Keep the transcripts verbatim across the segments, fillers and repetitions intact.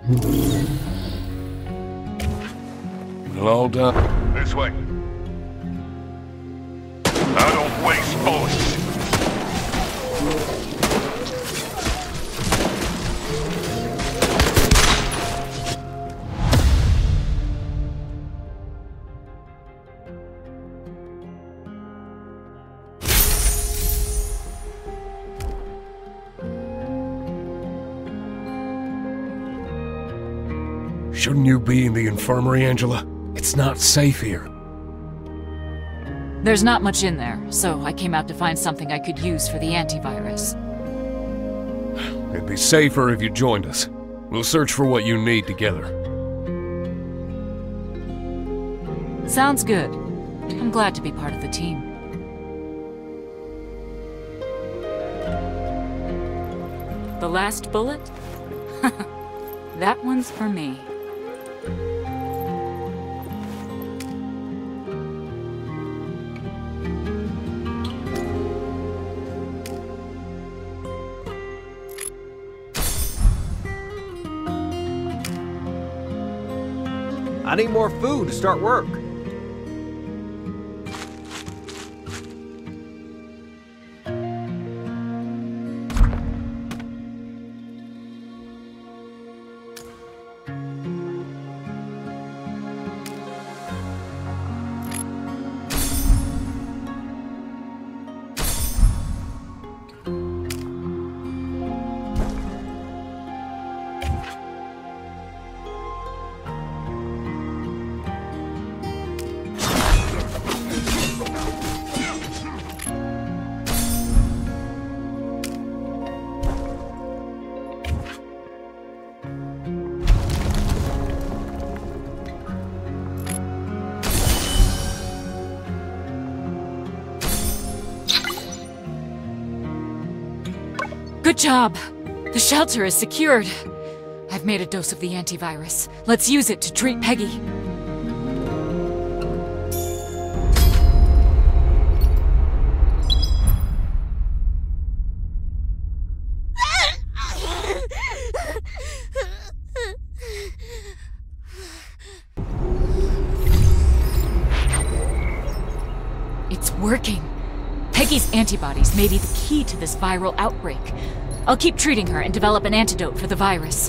We'll all done. This way. I don't waste bullets. Shouldn't you be in the infirmary, Angela? It's not safe here. There's not much in there, so I came out to find something I could use for the antivirus. It'd be safer if you joined us. We'll search for what you need together. Sounds good. I'm glad to be part of the team. The last bullet? That one's for me. I need more food to start work. Good job! The shelter is secured. I've made a dose of the antivirus. Let's use it to treat Peggy. It's working. Peggy's antibodies may be the key to this viral outbreak. I'll keep treating her and develop an antidote for the virus.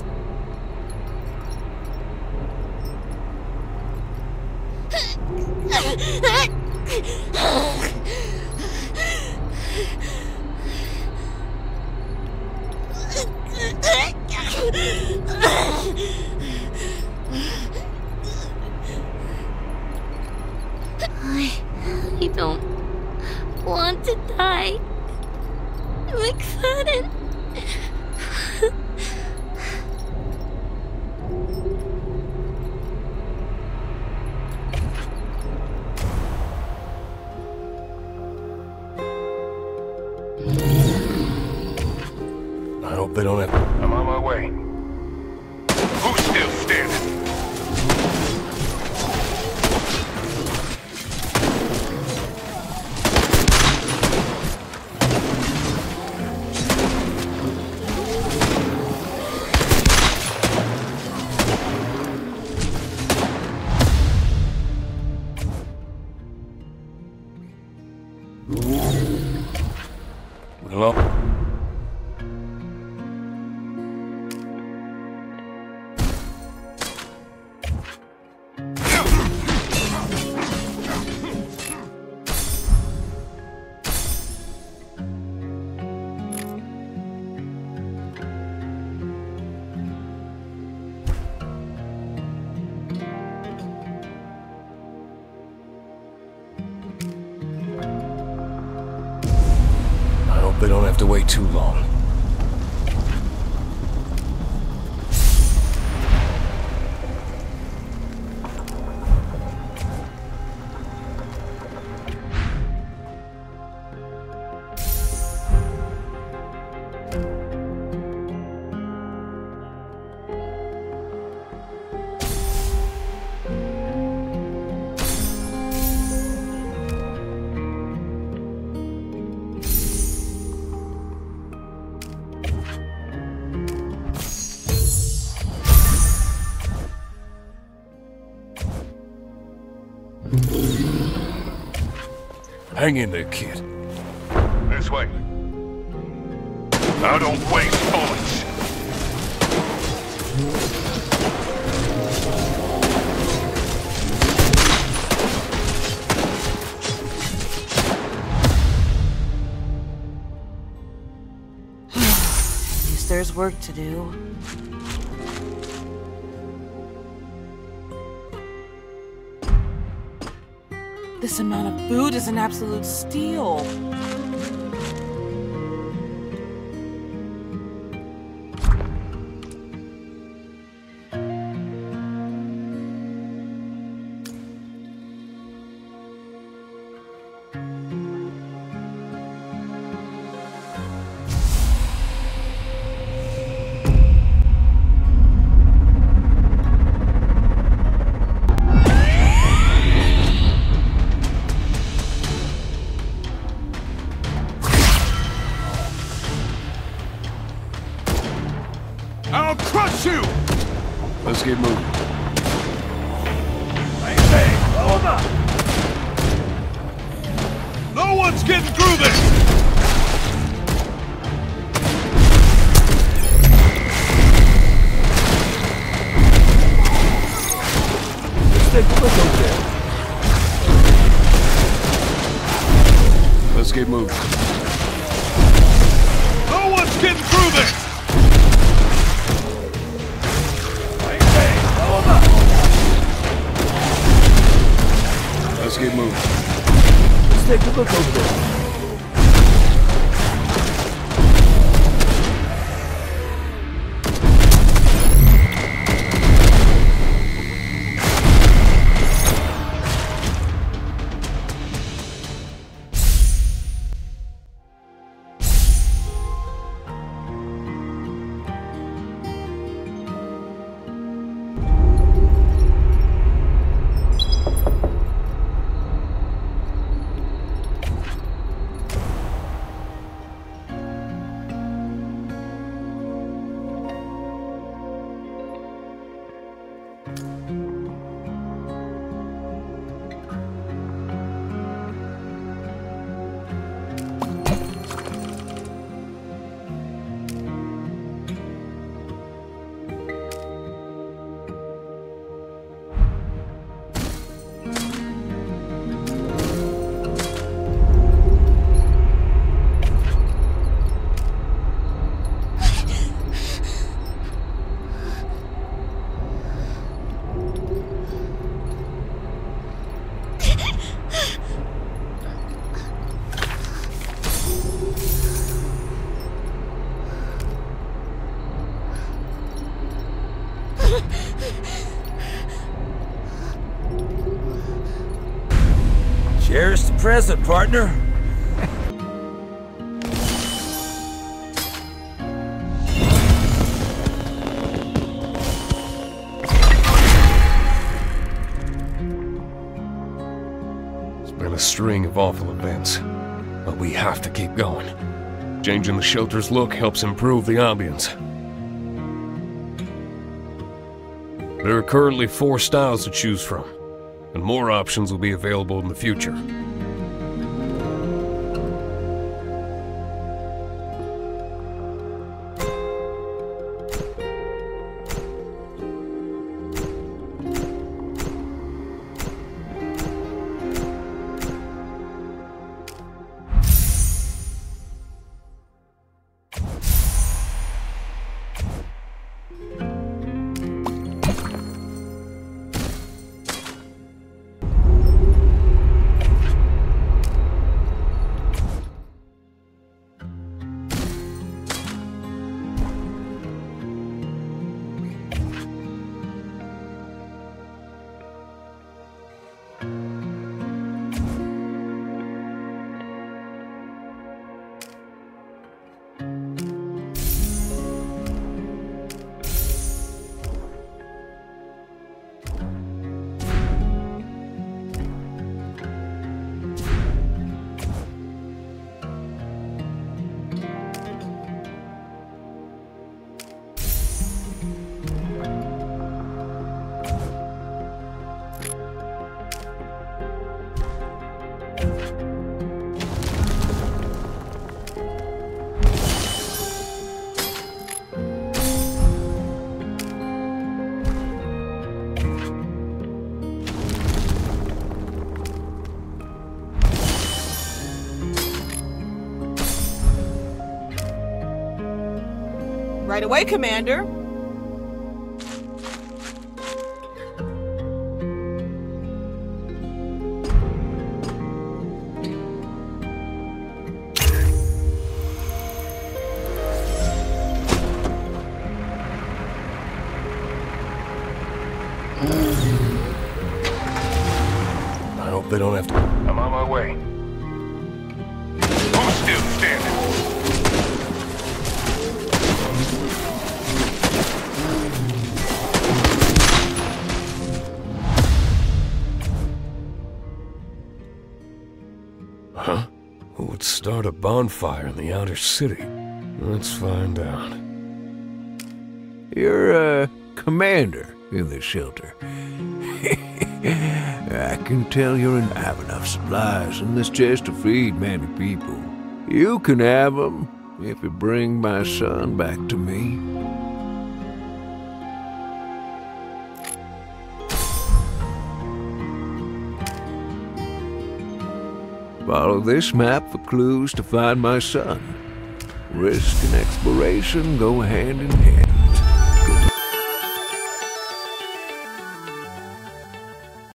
I... I don't want to die. McFadden. I hope they don't have... I'm on my way. Who's still standing? Hello? They don't have to wait too long. Hang in there, kid. This way. Now don't waste bullets. At least there's work to do. This amount of food is an absolute steal. I'll crush you! Let's get moving. Hey, hey, blow him up! No one's getting through this! Let's take a look over there. Let's get moving. No one's getting through this! Let's get moving. Let's take a look over there. Cherish the present, partner. It's been a string of awful events, but we have to keep going. Changing the shelter's look helps improve the ambience. There are currently four styles to choose from, and more options will be available in the future. Right away, Commander. I hope they don't have to... I'm on my way. Who's still standing? Huh? Who would start a bonfire in the outer city? Let's find out. You're a commander in this shelter. I can tell you don't have enough supplies in this chest to feed many people. You can have them if you bring my son back to me. Follow this map for clues to find my son. Risk and exploration go hand in hand.